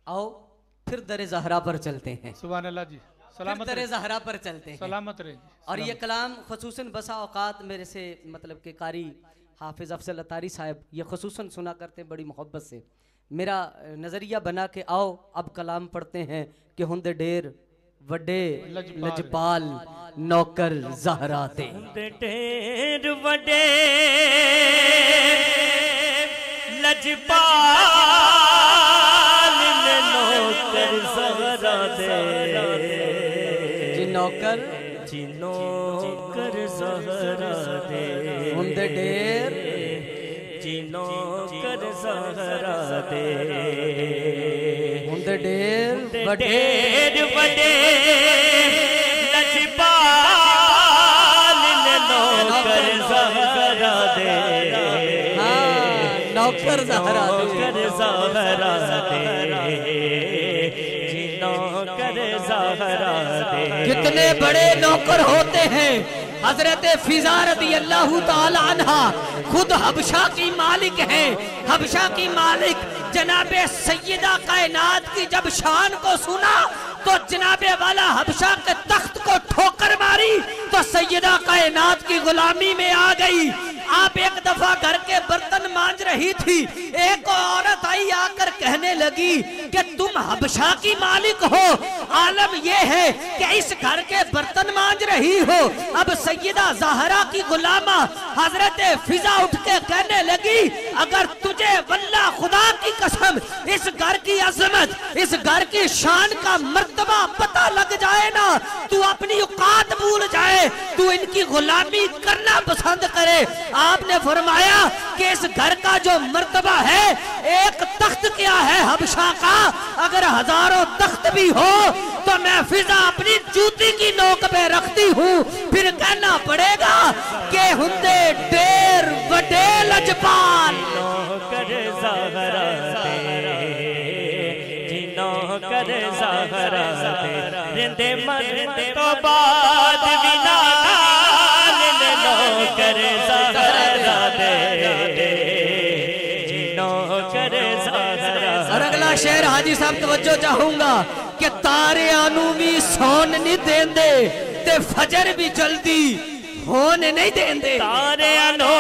आओ پھر در زہرا پر چلتے ہیں. سبحان اللہ جی. پھر سلامت در رہے. زہرا پر چلتے ہیں. سلامت رہے جی. اور یہ کلام خصوصاً بسا اوقات میرے سے مطلب کہ قاری حافظ افضل اتاری صاحب یہ خصوصاً سنا کرتے ہیں بڑی محبت سے. میرا نظریہ بنا کہ آؤ اب کلام پڑھتے ہیں کہ ہند ڈیر وڈے لجپال نوکر زہرا دے. ہند ڈیر وڈے لجپال نوکر زہرا دے. جی نوکر جی نوکر زہرا دے. ہند ڈیر جی نوکر زہرا دے. ہند ڈیر وڈے وڈے لجپال نوکر زہرا دے. نوکر زہرا دے. نوکر زہرا دے. جی نوکر زہرا دے. کتنے بڑے نوکر ہوتے ہیں. حضرت فضا رضی اللہ تعالی عنہ خود حبشہ کی مالک ہیں. حبشہ کی مالک جناب سیدہ کائنات کی جب شان کو سنا تو جناب والا حبشہ کے تخت کو ٹھوکر ماری تو سیدہ کائنات کی غلامی میں آ گئی. آپ ایک دفعہ گھر کے برتن مانج رہی تھی. ایک عورت آئی آ کر کہنے لگی کہ تم حبشہ کی مالک ہو. عالم یہ ہے کہ اس گھر کے برتن مانج رہی ہو. اب سیدہ زہرا کی غلامہ حضرت فضا اٹھ کے کہنے لگی اگر تجھے واللہ خدا کی قسم اس گھر کی عظمت اس گھر کی شان کا مرتبہ پتہ لگ جائے نا تو اپنی اوقات بھول جائے تو ان کی غلامی کرنا پسند کرے. آپ نے فرمایا کہ اس گھر کا جو مرتبہ ہے ایک تخت کیا ہے حبشہ کا اگر ہزاروں تخت بھی ہو تو میں فضا اپنی جوتی کی نوک پہ رکھتی ہوں. پھر کہنا پڑے گا کہ ہندے ڈیر وڈے لجپال نوکر زہرا دے. جی نوکر زہرا دے. رندے مرد تو بعد بھی نال نوکر زہرا دے. جی نوکر زہرا. اور اگلا شعر حاجی صاحب توجہ چاہوں گا کہ تارے آنو بھی سون نہیں دین دے تے فجر بھی جلدی ہونے نہیں دین دے. تارے آنو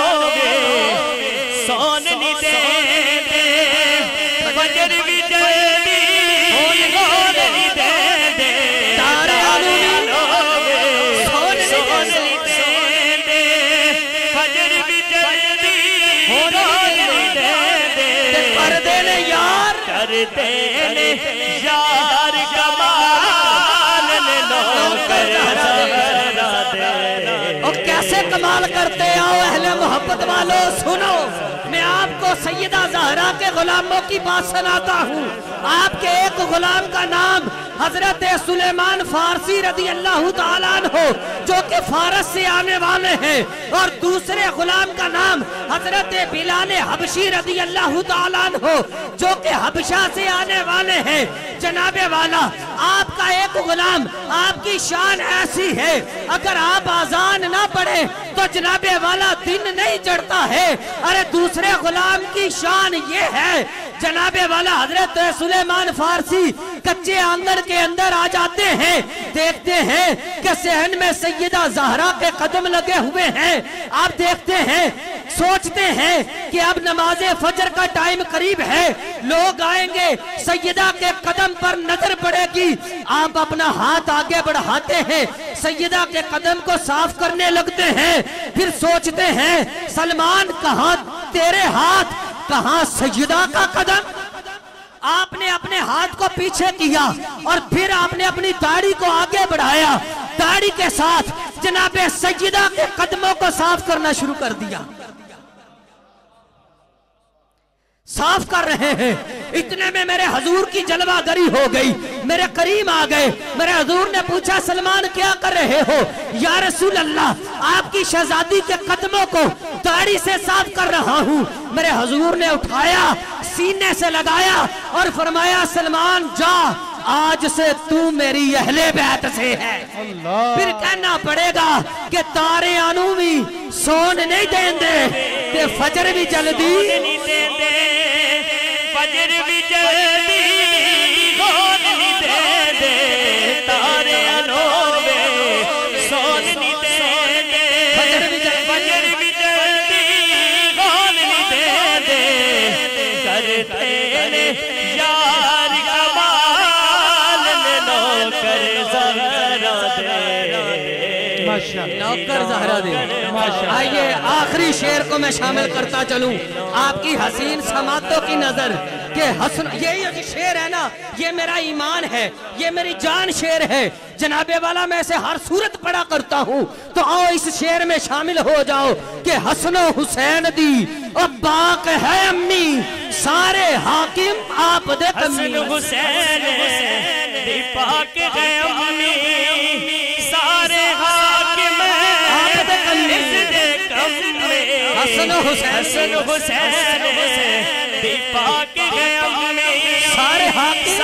بھی سون نہیں دین دے فجر بھی جلدی ہونے نہیں دین دے. تارے آنو بھی سون نہیں دین دے فجر بھی جلدی ہونے نہیں دین دے. تے پردے نے یار کرتے نے یار کمال نوکر زہرا دے. اور کیسے کمال کرتے آؤ اہل محبت والو سنو. میں آپ کو سیدہ زہرا کے غلاموں کی بات سناتا ہوں. آپ کے ایک غلام کا نام حضرت سلیمان فارسی رضی اللہ تعالیٰ عنہ جو کہ فارس سے آنے والے ہیں اور دوسرے غلام کا نام حضرت بلال حبشی رضی اللہ تعالیٰ عنہ جو کہ حبشہ سے آنے والے ہیں. جناب والا آپ کا ایک غلام آپ کی شان ایسی ہے اگر آپ آزان نہ پڑھیں تو جناب والا دن نہیں چڑھتا ہے. ارے دوسرے غلام کی شان یہ ہے جناب والا حضرت سلیمان فارسی کچے آنگن کے اندر آ جاتے ہیں دیکھتے ہیں کہ صحن میں سیدہ زہرا کے قدم لگے ہوئے ہیں. آپ دیکھتے ہیں سوچتے ہیں کہ اب نماز فجر کا ٹائم قریب ہے لوگ آئیں گے سیدہ کے قدم پر نظر پڑے گی. آپ اپنا ہاتھ آگے بڑھاتے ہیں سیدہ کے قدم کو صاف کرنے لگتے ہیں. پھر سوچتے ہیں سلمان کہاں تیرے ہاتھ کہاں سیدہ کا قدم. آپ نے اپنے ہاتھ کو پیچھے کیا اور پھر آپ نے اپنی داڑھی کو آگے بڑھایا. داڑھی کے ساتھ جناب سیدہ کے قدموں کو صاف کرنا شروع کر دیا. صاف کر رہے ہیں اتنے میں میرے حضور کی جلوہ گری ہو گئی. میرے قریب آ گئے. میرے حضور نے پوچھا سلمان کیا کر رہے ہو؟ یا رسول اللہ آپ کی شہزادی کے قدموں کو داڑھی سے صاف کر رہا ہوں. میرے حضور نے اٹھایا سینے سے لگایا اور فرمایا سلمان جا آج سے تو میری اہل بیت سے ہے. پھر کہنا پڑے گا کہ تارے آنو بھی سون نہیں دین دے تے فجر بھی جلدی فجر بھی جلدی نوکر زہرا دے. آئیے آخری شعر کو میں شامل کرتا چلوں. آپ کی حسین سماعتوں کی نظر کہ حسن یہ شعر ہے نا، یہ میرا ایمان ہے، یہ میری جان شعر ہے. جناب والا میں اسے ہر صورت پڑھا کرتا ہوں، تو آؤ اس شعر میں شامل ہو جاؤ کہ حسن و حسین دی اور باق ہے امی سارے حاکم آپ دے کمی. حسن حسین دی پاک ہے امی سارے حاکم آپ دے کمی. حسن حسن حسین دی پاک ہے امی سارے حاکم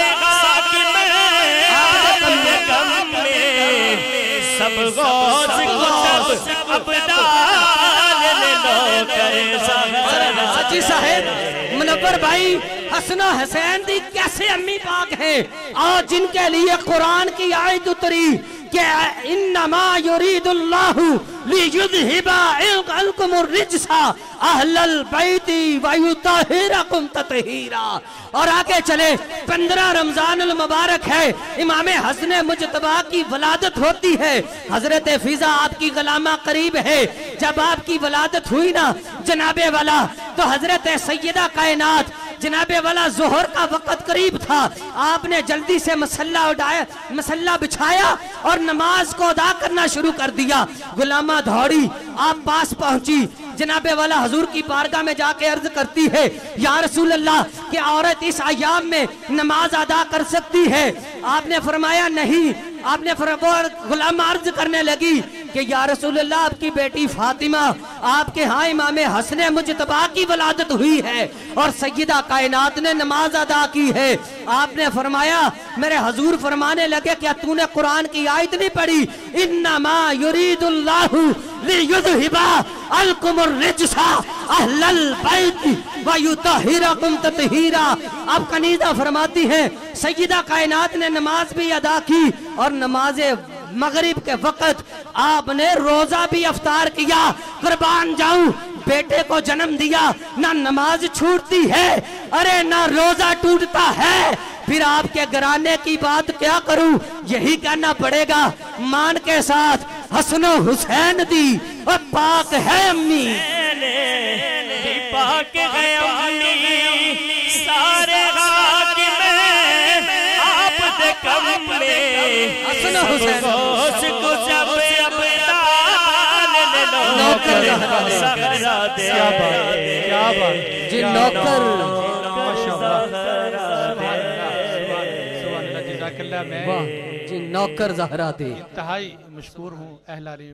سب غوث کتب ابدال نوکر زہرا. حاجی صاحب منور بھائی، حسن و حسین دی کیسے امی پاک ہیں؟ اور جن کے لیے قرآن کی آیت اتری کہ انما یرید اللہ لیذھب عنکم الرجس اہل البیت ویطہرکم تطہیرا. اور آگے چلے 15 رمضان المبارک ہے، امام حسن مجتبی کی ولادت ہوتی ہے. حضرت فیضہ آپ کی غلامہ قریب ہے. جب آپ کی ولادت ہوئی نا جناب والا، تو حضرت سیدہ کائنات جناب والا ظہر کا وقت قریب تھا. آپ نے جلدی سے مسلح بچھایا اور نماز کو ادا کرنا شروع کر دیا. غلامہ دھوڑی آپ پاس پہنچی، جناب والا حضور کی بارگاہ میں جا کے عرض کرتی ہے یا رسول اللہ کہ عورت اس ایام میں نماز ادا کر سکتی ہے؟ آپ نے فرمایا نہیں. آپ نے غلامہ عرض کرنے لگی کہ یا رسول اللہ آپ کی بیٹی فاطمہ آپ کے ہاں امام حسن مجتبی کی ولادت ہوئی ہے اور سیدہ کائنات نے نماز ادا کی ہے. آپ نے فرمایا، میرے حضور فرمانے لگے کیا تو نے قرآن کی آیت نہیں پڑھی؟ انما یرید اللہ لیذھب عنکم الرجس اہل البیت ویطہرکم تطہیرا. اب کنیزہ فرماتی ہیں سیدہ کائنات نے نماز بھی ادا کی اور نماز مغرب کے وقت آپ نے روزہ بھی افطار کیا. قربان جاؤں، بیٹے کو جنم دیا، نہ نماز چھوٹتی ہے، ارے نہ روزہ ٹوٹتا ہے. پھر آپ کے گھرانے کی بات کیا کروں؟ یہی کہنا پڑے گا مان کے ساتھ حسن و حسین دی اور پاک ہے امی پاک ہے امی سارے حاکم آپ دے کملے. حسن و حسین غوث کتب ابدال نوکر زہرا دے. کیا بات جی نوکر جزاک اللہ. میں جی نوکر زہرا دے. انتہائی مشکور ہوں اہل علی